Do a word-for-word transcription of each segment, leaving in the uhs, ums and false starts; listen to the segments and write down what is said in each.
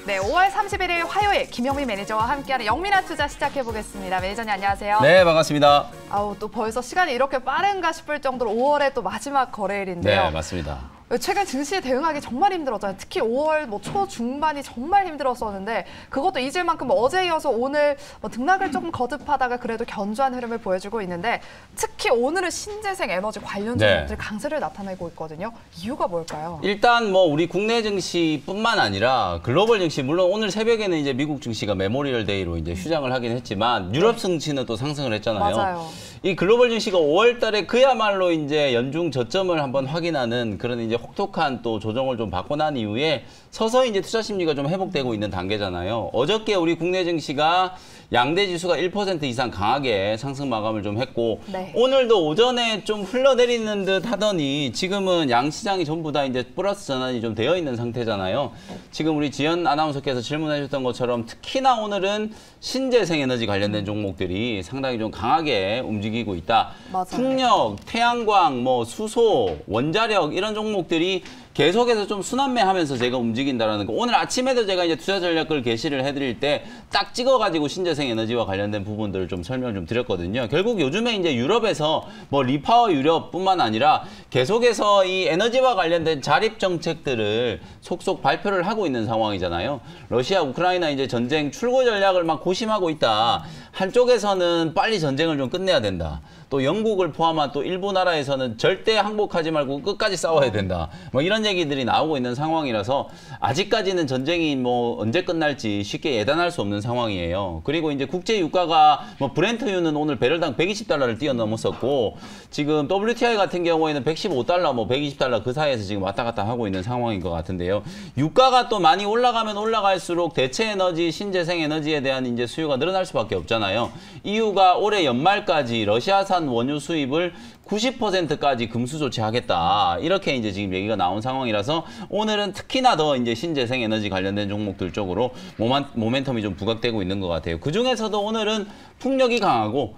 네, 오월 삼십일일 화요일 김영민 매니저와 함께하는 영민한 투자 시작해보겠습니다. 매니저님 안녕하세요. 네, 반갑습니다. 아우, 또 벌써 시간이 이렇게 빠른가 싶을 정도로 오월의 또 마지막 거래일인데요. 네, 맞습니다. 최근 증시에 대응하기 정말 힘들었잖아요. 특히 오월 뭐 초중반이 정말 힘들었었는데 그것도 잊을 만큼 어제 이어서 오늘 뭐 등락을 조금 거듭하다가 그래도 견조한 흐름을 보여주고 있는데 특히 오늘은 신재생 에너지 관련 종목들이 네. 강세를 나타내고 있거든요. 이유가 뭘까요? 일단 뭐 우리 국내 증시뿐만 아니라 글로벌 증시, 물론 오늘 새벽에는 이제 미국 증시가 메모리얼 데이로 이제 휴장을 하긴 했지만 유럽 증시는 또 상승을 했잖아요. 맞아요. 이 글로벌 증시가 오월 달에 그야말로 이제 연중 저점을 한번 확인하는 그런 이제 혹독한 또 조정을 좀 받고 난 이후에 서서히 이제 투자 심리가 좀 회복되고 있는 단계잖아요. 어저께 우리 국내 증시가 양대 지수가 일 퍼센트 이상 강하게 상승 마감을 좀 했고 네. 오늘도 오전에 좀 흘러내리는 듯 하더니 지금은 양 시장이 전부 다 이제 플러스 전환이 좀 되어 있는 상태잖아요. 지금 우리 지연 아나운서께서 질문해 주셨던 것처럼 특히나 오늘은 신재생 에너지 관련된 종목들이 상당히 좀 강하게 움직이고 있다. 맞아요. 풍력, 태양광, 뭐 수소, 원자력 이런 종목들이 계속해서 좀 순환매하면서 제가 움직인다라는 거. 오늘 아침에도 제가 이제 투자 전략을 게시를 해드릴 때 딱 찍어가지고 신재생 에너지와 관련된 부분들을 좀 설명을 좀 드렸거든요. 결국 요즘에 이제 유럽에서 뭐 리파워 유럽뿐만 아니라 계속해서 이 에너지와 관련된 자립 정책들을 속속 발표를 하고 있는 상황이잖아요. 러시아, 우크라이나 이제 전쟁 출구 전략을 막 고심하고 있다. 한쪽에서는 빨리 전쟁을 좀 끝내야 된다. 또 영국을 포함한 또 일부 나라에서는 절대 항복하지 말고 끝까지 싸워야 된다. 뭐 이런 얘기들이 나오고 있는 상황이라서 아직까지는 전쟁이 뭐 언제 끝날지 쉽게 예단할 수 없는 상황이에요. 그리고 이제 국제 유가가 뭐 브렌트유는 오늘 배럴당 백이십 달러를 뛰어넘었었고 지금 더블유티아이 같은 경우에는 백십오 달러, 뭐 백이십 달러 그 사이에서 지금 왔다 갔다 하고 있는 상황인 것 같은데요. 유가가 또 많이 올라가면 올라갈수록 대체 에너지, 신재생 에너지에 대한 이제 수요가 늘어날 수밖에 없잖아요. 이유가 올해 연말까지 러시아산 원유 수입을 구십 퍼센트까지 금수 조치하겠다. 이렇게 이제 지금 얘기가 나온 상황이라서 오늘은 특히나 더 이제 신재생 에너지 관련된 종목들 쪽으로 모만, 모멘텀이 좀 부각되고 있는 것 같아요. 그 중에서도 오늘은 풍력이 강하고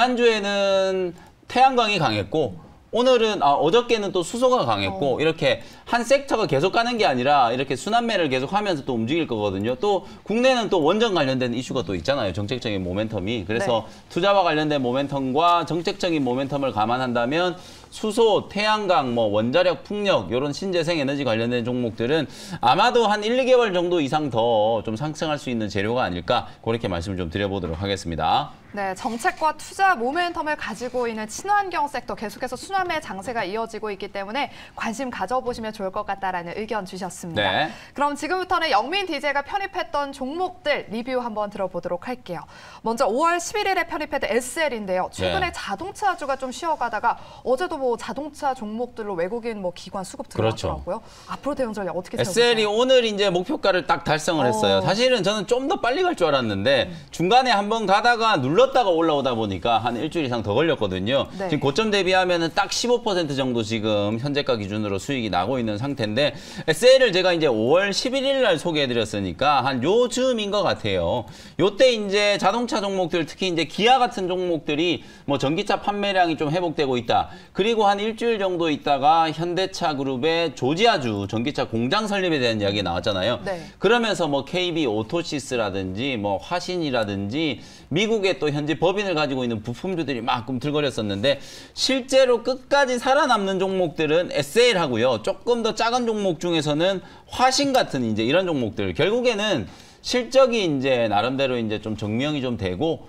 지난주에는 태양광이 강했고 오늘은 아, 어저께는 또 수소가 강했고 어. 이렇게 한 섹터가 계속 가는 게 아니라 이렇게 순환매를 계속 하면서 또 움직일 거거든요. 또 국내는 또 원전 관련된 이슈가 또 있잖아요. 정책적인 모멘텀이. 그래서 네. 투자와 관련된 모멘텀과 정책적인 모멘텀을 감안한다면 수소, 태양광, 뭐 원자력, 풍력 이런 신재생 에너지 관련된 종목들은 아마도 한 일, 이 개월 정도 이상 더 좀 상승할 수 있는 재료가 아닐까 그렇게 말씀을 좀 드려보도록 하겠습니다. 네, 정책과 투자 모멘텀을 가지고 있는 친환경 섹터 계속해서 순환매 장세가 이어지고 있기 때문에 관심 가져보시면 좋을 것 같다라는 의견 주셨습니다. 네. 그럼 지금부터는 영민 디제이가 편입했던 종목들 리뷰 한번 들어보도록 할게요. 먼저 오월 십일일에 편입했던 에스엘인데요. 최근에 네. 자동차주가 좀 쉬어가다가 어제도 뭐 자동차 종목들로 외국인 뭐 기관 수급 들어갔더라고요. 그렇죠. 앞으로 대응 전략 어떻게 세우세요? 에스엘이 오늘 이제 목표가를 딱 달성을 했어요. 어. 사실은 저는 좀 더 빨리 갈 줄 알았는데 음. 중간에 한번 가다가 눌렀다가 올라오다 보니까 한 일주일 이상 더 걸렸거든요. 네. 지금 고점 대비하면은 딱 십오 퍼센트 정도 지금 현재가 기준으로 수익이 나고 있는 상태인데 에스엘을 제가 이제 오월 십일일 날 소개해드렸으니까 한 요즘인 것 같아요. 요때 이제 자동차 종목들 특히 이제 기아 같은 종목들이 뭐 전기차 판매량이 좀 회복되고 있다. 그리고 한 일주일 정도 있다가 현대차 그룹의 조지아주 전기차 공장 설립에 대한 이야기 나왔잖아요. 네. 그러면서 뭐 케이비 오토시스라든지 뭐 화신이라든지 미국의 또 현재 법인을 가지고 있는 부품주들이 막 꿈틀거렸었는데 실제로 끝까지 살아남는 종목들은 에스엘하고요. 조금 더 작은 종목 중에서는 화신 같은 이제 이런 종목들 결국에는 실적이 이제 나름대로 이제 좀 증명이 좀 되고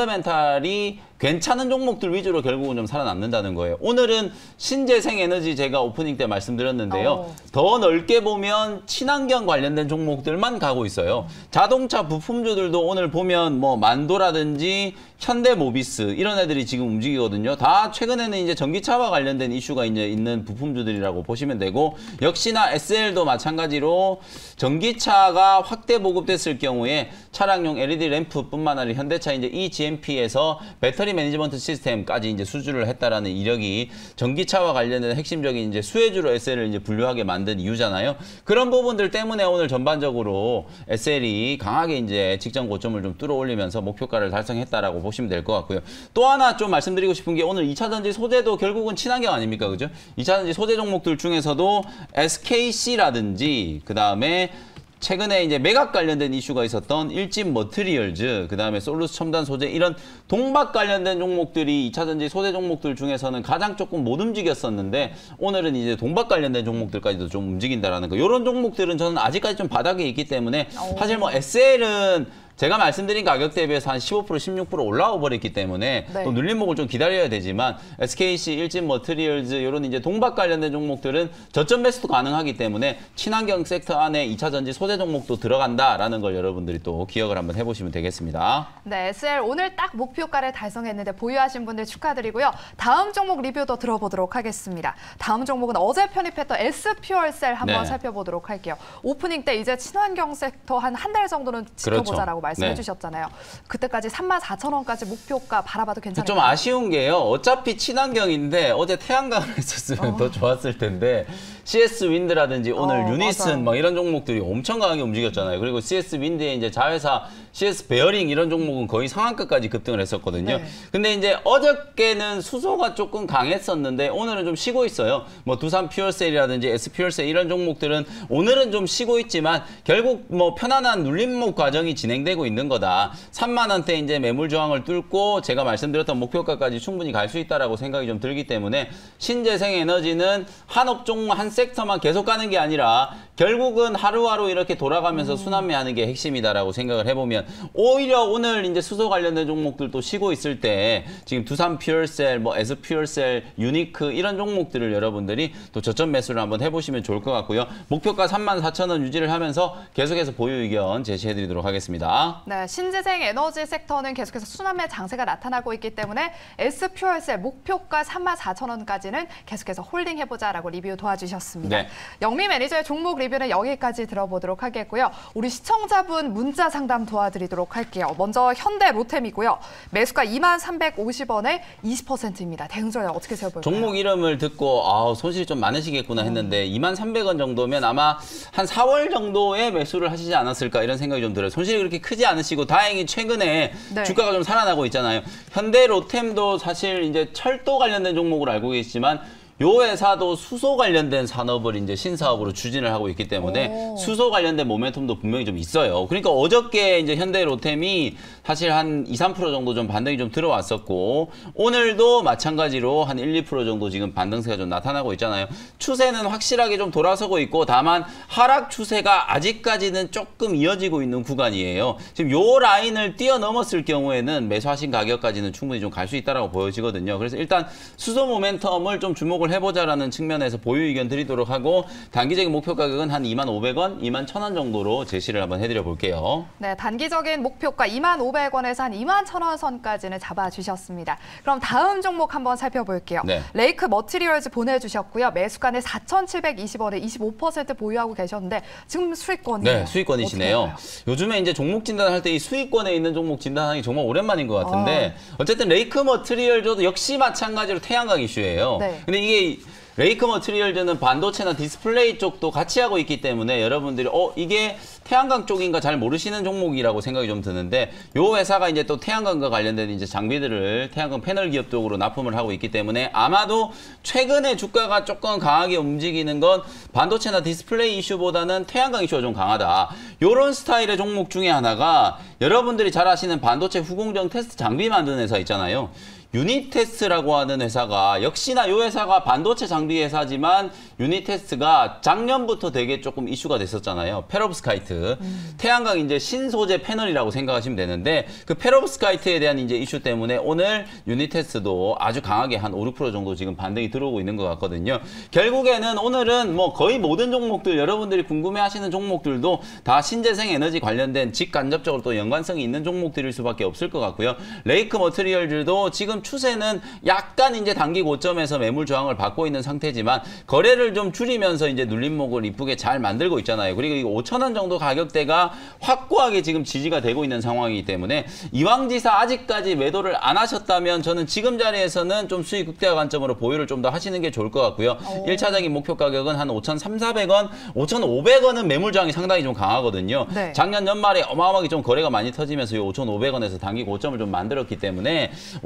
펀더멘탈이 괜찮은 종목들 위주로 결국은 좀 살아남는다는 거예요. 오늘은 신재생 에너지 제가 오프닝 때 말씀드렸는데요. 어. 더 넓게 보면 친환경 관련된 종목들만 가고 있어요. 자동차 부품주들도 오늘 보면 뭐 만도라든지 현대모비스 이런 애들이 지금 움직이거든요. 다 최근에는 이제 전기차와 관련된 이슈가 이제 있는 부품주들이라고 보시면 되고 역시나 에스엘도 마찬가지로 전기차가 확대 보급됐을 경우에 차량용 엘이디 램프뿐만 아니라 현대차 이제 이지엠피에서 배터리 매니지먼트 시스템까지 이제 수주를 했다라는 이력이 전기차와 관련된 핵심적인 이제 수혜주로 에스엘을 이제 분류하게 만든 이유잖아요. 그런 부분들 때문에 오늘 전반적으로 에스엘이 강하게 이제 직전 고점을 좀 뚫어 올리면서 목표가를 달성했다라고 보시면 될 것 같고요. 또 하나 좀 말씀드리고 싶은 게 오늘 이차전지 소재도 결국은 친환경 아닙니까? 그죠? 이차전지 소재 종목들 중에서도 에스케이씨라든지 그 다음에 최근에 이제 매각 관련된 이슈가 있었던 일진 머티리얼즈, 그다음에 솔루스 첨단 소재 이런 동박 관련된 종목들이 이차전지 소재 종목들 중에서는 가장 조금 못 움직였었는데 오늘은 이제 동박 관련된 종목들까지도 좀 움직인다라는 거. 이런 종목들은 저는 아직까지 좀 바닥에 있기 때문에 사실 뭐 에스엘은 제가 말씀드린 가격 대비해서 한 십오 퍼센트, 십육 퍼센트 올라와 버렸기 때문에 네. 또 눌림목을 좀 기다려야 되지만 에스케이씨, 일진 머티리얼즈 이런 이제 동박 관련된 종목들은 저점 매수도 가능하기 때문에 친환경 섹터 안에 이차전지 소재 종목도 들어간다라는 걸 여러분들이 또 기억을 한번 해보시면 되겠습니다. 네, 에스엘 오늘 딱 목표가를 달성했는데 보유하신 분들 축하드리고요. 다음 종목 리뷰도 들어보도록 하겠습니다. 다음 종목은 어제 편입했던 에스퓨얼셀 한번 네. 살펴보도록 할게요. 오프닝 때 이제 친환경 섹터 한 한 달 정도는 지켜보자라고 그렇죠. 말씀해 네. 주셨잖아요. 그때까지 삼만 사천 원까지 목표가 바라봐도 괜찮을까요? 좀 아쉬운 게요. 어차피 친환경인데 어제 태양광을 했었으면 어. 더 좋았을 텐데 씨에스 윈드라든지 오늘 어, 유니슨 막 이런 종목들이 엄청 강하게 움직였잖아요. 그리고 씨에스 윈드의 이제 자회사 씨에스 베어링 이런 종목은 거의 상한가까지 급등을 했었거든요. 네. 근데 이제 어저께는 수소가 조금 강했었는데 오늘은 좀 쉬고 있어요. 뭐 두산 퓨얼셀이라든지 에스퓨얼셀 이런 종목들은 오늘은 좀 쉬고 있지만 결국 뭐 편안한 눌림목 과정이 진행되고 있는 거다. 삼만 원대 이제 매물 저항을 뚫고 제가 말씀드렸던 목표가까지 충분히 갈 수 있다라고 생각이 좀 들기 때문에 신재생 에너지는 한 업종 한 섹터만 계속 가는 게 아니라 결국은 하루하루 이렇게 돌아가면서 음. 순환매하는 게 핵심이다라고 생각을 해보면 오히려 오늘 이제 수소 관련된 종목들도 쉬고 있을 때 지금 두산 퓨얼셀, 뭐 에스퓨얼셀, 유니크 이런 종목들을 여러분들이 또 저점 매수를 한번 해보시면 좋을 것 같고요. 목표가 삼만 사천 원 유지를 하면서 계속해서 보유 의견 제시해드리도록 하겠습니다. 네, 신재생 에너지 섹터는 계속해서 순환매 장세가 나타나고 있기 때문에 에스퓨얼셀 목표가 삼만 사천 원까지는 계속해서 홀딩해보자라고 리뷰 도와주셨습니다. 네. 영미 매니저의 종목 리뷰는 여기까지 들어보도록 하겠고요. 우리 시청자분 문자 상담 도와드리도록 할게요. 먼저 현대 로템이고요. 매수가 이만 삼백오십 원에 이십 퍼센트입니다. 대응 전략 어떻게 세워볼까요? 종목 이름을 듣고 아, 손실이 좀 많으시겠구나 했는데 음. 이만 삼백 원 정도면 아마 한 사월 정도에 매수를 하시지 않았을까 이런 생각이 좀 들어요. 손실이 그렇게 크지 않으시고 다행히 최근에 네. 주가가 좀 살아나고 있잖아요. 현대 로템도 사실 이제 철도 관련된 종목으로 알고 계시지만 요 회사도 수소 관련된 산업을 이제 신사업으로 추진을 하고 있기 때문에 오. 수소 관련된 모멘텀도 분명히 좀 있어요. 그러니까 어저께 이제 현대 로템이 사실 한 이, 삼 퍼센트 정도 좀 반등이 좀 들어왔었고 오늘도 마찬가지로 한 일, 이 퍼센트 정도 지금 반등세가 좀 나타나고 있잖아요. 추세는 확실하게 좀 돌아서고 있고 다만 하락 추세가 아직까지는 조금 이어지고 있는 구간이에요. 지금 요 라인을 뛰어넘었을 경우에는 매수하신 가격까지는 충분히 좀 갈 수 있다라고 보여지거든요. 그래서 일단 수소 모멘텀을 좀 주목을 해보자라는 측면에서 보유 의견 드리도록 하고 단기적인 목표 가격은 한 이만 오백 원, 이만 천 원 정도로 제시를 한번 해드려 볼게요. 네, 단기적인 목표가 이만 오백 원에서 한 이만 천 원 선까지는 잡아주셨습니다. 그럼 다음 종목 한번 살펴볼게요. 네. 레이크 머티리얼즈 보내주셨고요. 매수가는 사천칠백이십 원에 이십오 퍼센트 보유하고 계셨는데 지금 수익권이에요. 네, 수익권이시네요. 요즘에 이제 종목 진단할 때 이 수익권에 있는 종목 진단하기 정말 오랜만인 것 같은데 아. 어쨌든 레이크 머티리얼즈도 역시 마찬가지로 태양광 이슈예요. 네. 근데 이게 레이크 머티리얼즈는 반도체나 디스플레이 쪽도 같이 하고 있기 때문에 여러분들이 어 이게 태양광 쪽인가 잘 모르시는 종목이라고 생각이 좀 드는데 요 회사가 이제 또 태양광과 관련된 이제 장비들을 태양광 패널 기업 쪽으로 납품을 하고 있기 때문에 아마도 최근에 주가가 조금 강하게 움직이는 건 반도체나 디스플레이 이슈보다는 태양광 이슈가 좀 강하다. 요런 스타일의 종목 중에 하나가 여러분들이 잘 아시는 반도체 후공정 테스트 장비 만드는 회사 있잖아요. 유니테스트라고 하는 회사가 역시나 이 회사가 반도체 장비 회사지만 유니테스트가 작년부터 되게 조금 이슈가 됐었잖아요. 페로브스카이트. 음. 태양광 이제 신소재 패널이라고 생각하시면 되는데 그 페로브스카이트에 대한 이제 이슈 때문에 오늘 유니테스트도 아주 강하게 한 오, 육 퍼센트 정도 지금 반등이 들어오고 있는 것 같거든요. 결국에는 오늘은 뭐 거의 모든 종목들 여러분들이 궁금해하시는 종목들도 다 신재생 에너지 관련된 직간접적으로 또 연관성이 있는 종목들일 수밖에 없을 것 같고요. 레이크 머티리얼들도 지금 추세는 약간 이제 단기 고점에서 매물 저항을 받고 있는 상태지만 거래를 좀 줄이면서 이제 눌림목을 이쁘게 잘 만들고 있잖아요. 그리고 이 오천 원 정도 가격대가 확고하게 지금 지지가 되고 있는 상황이기 때문에 이왕지사 아직까지 매도를 안 하셨다면 저는 지금 자리에서는 좀 수익 극대화 관점으로 보유를 좀 더 하시는 게 좋을 것 같고요. 오. 일 차적인 목표 가격은 한 오천 삼사백 원, 오천 오백 원은 매물 저항이 상당히 좀 강하거든요. 네. 작년 연말에 어마어마하게 좀 거래가 많이 터지면서 이 오천 오백 원에서 단기 고점을 좀 만들었기 때문에 오천 한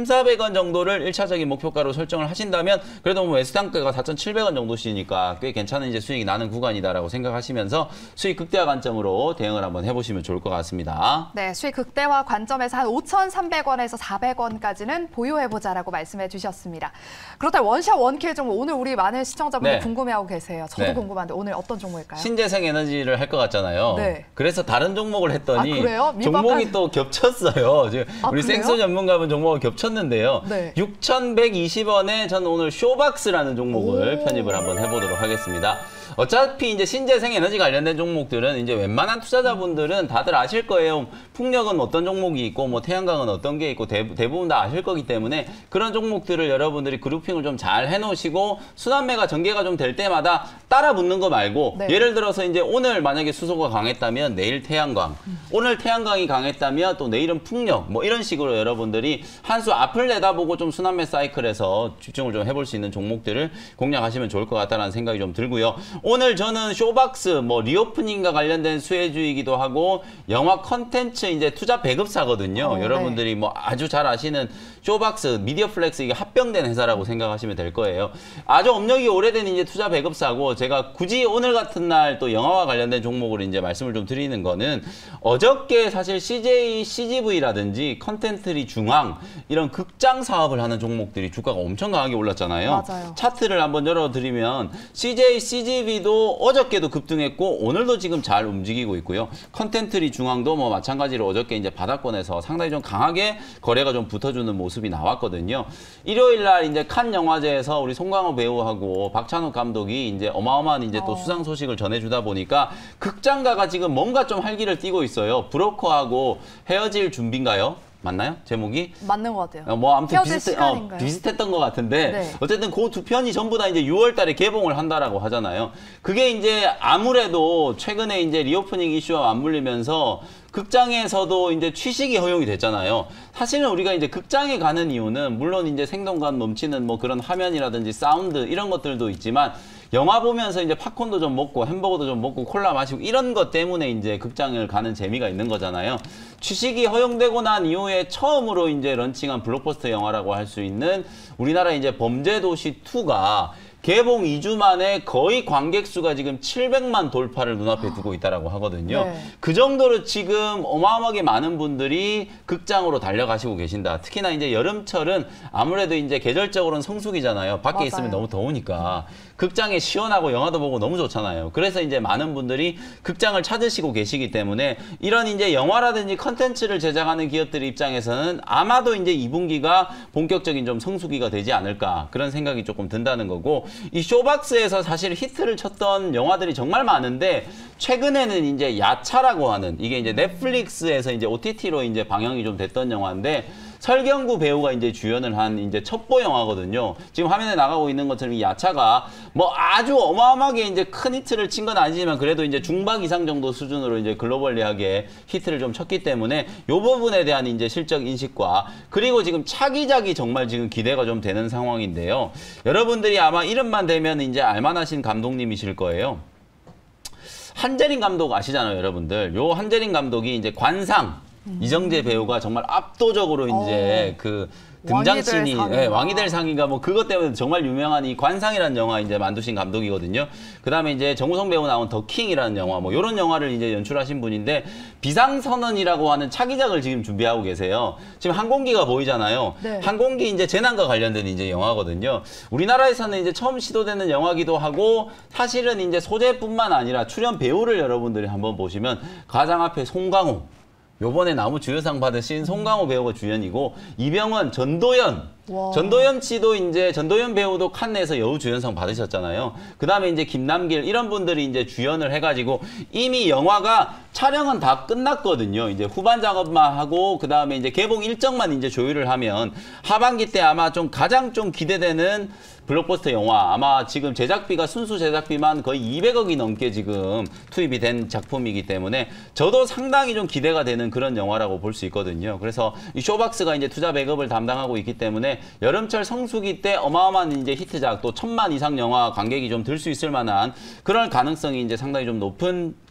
삼사백 원 정도를 일차적인 목표가로 설정을 하신다면 그래도 뭐 매수단가가 사천칠백 원 정도시니까 꽤 괜찮은 이제 수익이 나는 구간이다라고 생각하시면서 수익 극대화 관점으로 대응을 한번 해보시면 좋을 것 같습니다. 네, 수익 극대화 관점에서 한 오천삼백 원에서 사백 원까지는 보유해보자라고 말씀해 주셨습니다. 그렇다면 원샷 원킬 종목 오늘 우리 많은 시청자분들 네. 궁금해하고 계세요. 저도 네. 궁금한데 오늘 어떤 종목일까요? 신재생에너지를 할 것 같잖아요. 네. 그래서 다른 종목을 했더니 아, 그래요? 종목이 또 겹쳤어요. 지금 아, 우리 그래요? 생수 전문가분 종목이 겹쳤는데요. 네. 육천백이십 원에 저는 오늘 쇼박스라는 종목을 오. 편입을 한번 해보도록 하겠습니다. 어차피 이제 신재생 에너지 관련된 종목들은 이제 웬만한 투자자분들은 다들 아실 거예요. 풍력은 어떤 종목이 있고 뭐 태양광은 어떤 게 있고 대, 대부분 다 아실 거기 때문에 그런 종목들을 여러분들이 그룹핑을 좀 잘 해놓으시고 순환매가 전개가 좀 될 때마다 따라 붙는 거 말고 네. 예를 들어서 이제 오늘 만약에 수소가 강했다면 내일 태양광, 음. 오늘 태양광이 강했다면 또 내일은 풍력 뭐 이런 식으로 여러분들이 한 수 앞을 내다보고 좀 순환매 사이클에서 집중을 좀 해볼 수 있는 종목들을 공략하시면 좋을 것 같다는 생각이 좀 들고요. 오늘 저는 쇼박스, 뭐 리오프닝과 관련된 수혜주이기도 하고 영화 컨텐츠 이제 투자 배급사거든요. 어, 여러분들이 네. 뭐 아주 잘 아시는 쇼박스, 미디어플렉스 이게 합병된 회사라고 생각하시면 될 거예요. 아주 업력이 오래된 이제 투자 배급사고 제가 굳이 오늘 같은 날 또 영화와 관련된 종목으로 이제 말씀을 좀 드리는 거는 어저께 사실 씨제이, 씨지브이라든지 컨텐트리 중앙 이런 극장 사업을 하는 종목들이 주가가 엄청 강하게 올랐잖아요. 맞아요. 차트를 한번 열어드리면 씨제이, 씨지비도 어저께도 급등했고 오늘도 지금 잘 움직이고 있고요. 컨텐트리 중앙도 뭐 마찬가지로 어저께 이제 바닥권에서 상당히 좀 강하게 거래가 좀 붙어주는 모습이 나왔거든요. 일요일 날 이제 칸 영화제에서 우리 송강호 배우하고 박찬욱 감독이 이제 어마어마한 이제 또 어. 수상 소식을 전해주다 보니까 극장가가 지금 뭔가 좀 활기를 띠고 있어요. 브로커하고 헤어질 준비인가요? 맞나요? 제목이? 맞는 것 같아요. 어, 뭐 아무튼 헤어질 비슷해, 어, 시간인가요? 비슷했던 것 같은데 네. 어쨌든 그 두 편이 전부 다 이제 유월 달에 개봉을 한다라고 하잖아요. 그게 이제 아무래도 최근에 이제 리오프닝 이슈와 맞물리면서 극장에서도 이제 취식이 허용이 됐잖아요. 사실은 우리가 이제 극장에 가는 이유는 물론 이제 생동감 넘치는 뭐 그런 화면이라든지 사운드 이런 것들도 있지만 영화 보면서 이제 팝콘도 좀 먹고 햄버거도 좀 먹고 콜라 마시고 이런 것 때문에 이제 극장을 가는 재미가 있는 거잖아요. 취식이 허용되고 난 이후에 처음으로 이제 런칭한 블록버스터 영화라고 할 수 있는 우리나라 이제 범죄도시 투가 개봉 이 주 만에 거의 관객 수가 지금 칠백만 돌파를 눈앞에 두고 있다라고 하거든요. 네. 그 정도로 지금 어마어마하게 많은 분들이 극장으로 달려가시고 계신다. 특히나 이제 여름철은 아무래도 이제 계절적으로는 성수기잖아요. 밖에 맞아요. 있으면 너무 더우니까. 극장에 시원하고 영화도 보고 너무 좋잖아요. 그래서 이제 많은 분들이 극장을 찾으시고 계시기 때문에 이런 이제 영화라든지 컨텐츠를 제작하는 기업들 입장에서는 아마도 이제 이 분기가 본격적인 좀 성수기가 되지 않을까 그런 생각이 조금 든다는 거고 이 쇼박스에서 사실 히트를 쳤던 영화들이 정말 많은데 최근에는 이제 야차라고 하는 이게 이제 넷플릭스에서 이제 오티티로 이제 방영이 좀 됐던 영화인데 설경구 배우가 이제 주연을 한 이제 첩보 영화거든요. 지금 화면에 나가고 있는 것처럼 이 야차가 뭐 아주 어마어마하게 이제 큰 히트를 친 건 아니지만 그래도 이제 중박 이상 정도 수준으로 이제 글로벌리하게 히트를 좀 쳤기 때문에 이 부분에 대한 이제 실적 인식과 그리고 지금 차기작이 정말 지금 기대가 좀 되는 상황인데요. 여러분들이 아마 이름만 대면 이제 알만하신 감독님이실 거예요. 한재린 감독 아시잖아요, 여러분들. 요 한재린 감독이 이제 관상 음. 이정재 배우가 정말 압도적으로 이제 오. 그 등장씬이 왕이 될 예, 왕이 될 상인가 뭐 그것 때문에 정말 유명한 이 관상이라는 영화 이제 만드신 감독이거든요. 그다음에 이제 정우성 배우 나온 더 킹이라는 영화 뭐 이런 영화를 이제 연출하신 분인데 비상선언이라고 하는 차기작을 지금 준비하고 계세요. 지금 항공기가 보이잖아요. 네. 항공기 이제 재난과 관련된 이제 영화거든요. 우리나라에서는 이제 처음 시도되는 영화기도 하고 사실은 이제 소재뿐만 아니라 출연 배우를 여러분들이 한번 보시면 가장 앞에 송강호 요번에 나무 주연상 받으신 송강호 배우가 주연이고 이병헌, 전도연 와. 전도연 씨도 이제 전도연 배우도 칸네에서 여우 주연상 받으셨잖아요. 그 다음에 이제 김남길 이런 분들이 이제 주연을 해가지고 이미 영화가 촬영은 다 끝났거든요. 이제 후반 작업만 하고 그 다음에 이제 개봉 일정만 이제 조율을 하면 하반기 때 아마 좀 가장 좀 기대되는 블록버스터 영화 아마 지금 제작비가 순수 제작비만 거의 이백억이 넘게 지금 투입이 된 작품이기 때문에 저도 상당히 좀 기대가 되는 그런 영화라고 볼 수 있거든요. 그래서 이 쇼박스가 이제 투자 배급을 담당하고 있기 때문에 여름철 성수기 때 어마어마한 이제 히트작 또 천만 이상 영화 관객이 좀 들 수 있을 만한 그런 가능성이 이제 상당히 좀 높은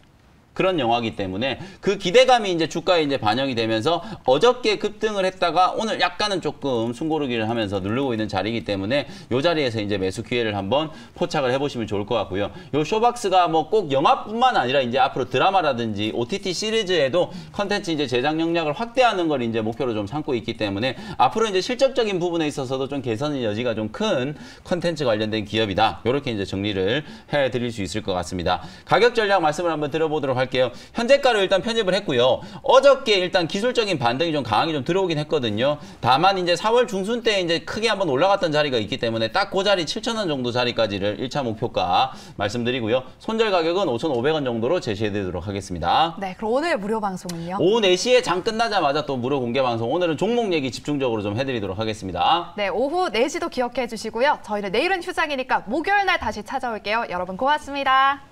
그런 영화이기 때문에 그 기대감이 이제 주가에 이제 반영이 되면서 어저께 급등을 했다가 오늘 약간은 조금 숨고르기를 하면서 누르고 있는 자리이기 때문에 이 자리에서 이제 매수 기회를 한번 포착을 해보시면 좋을 것 같고요. 이 쇼박스가 뭐 꼭 영화뿐만 아니라 이제 앞으로 드라마라든지 오티티 시리즈에도 컨텐츠 이제 제작 역량을 확대하는 걸 이제 목표로 좀 삼고 있기 때문에 앞으로 이제 실적적인 부분에 있어서도 좀 개선의 여지가 좀 큰 컨텐츠 관련된 기업이다. 이렇게 이제 정리를 해드릴 수 있을 것 같습니다. 가격 전략 말씀을 한번 들어보도록 할게요. 현재가로 일단 편입을 했고요. 어저께 일단 기술적인 반등이 좀 강하게 좀 들어오긴 했거든요. 다만 이제 사월 중순 때 이제 크게 한번 올라갔던 자리가 있기 때문에 딱 그 자리 칠천 원 정도 자리까지를 일 차 목표가 말씀드리고요. 손절 가격은 오천오백 원 정도로 제시해드리도록 하겠습니다. 네, 그럼 오늘 무료 방송은요? 오후 네 시에 장 끝나자마자 또 무료 공개 방송. 오늘은 종목 얘기 집중적으로 좀 해드리도록 하겠습니다. 네, 오후 네 시도 기억해 주시고요. 저희는 내일은 휴장이니까 목요일 날 다시 찾아올게요. 여러분 고맙습니다.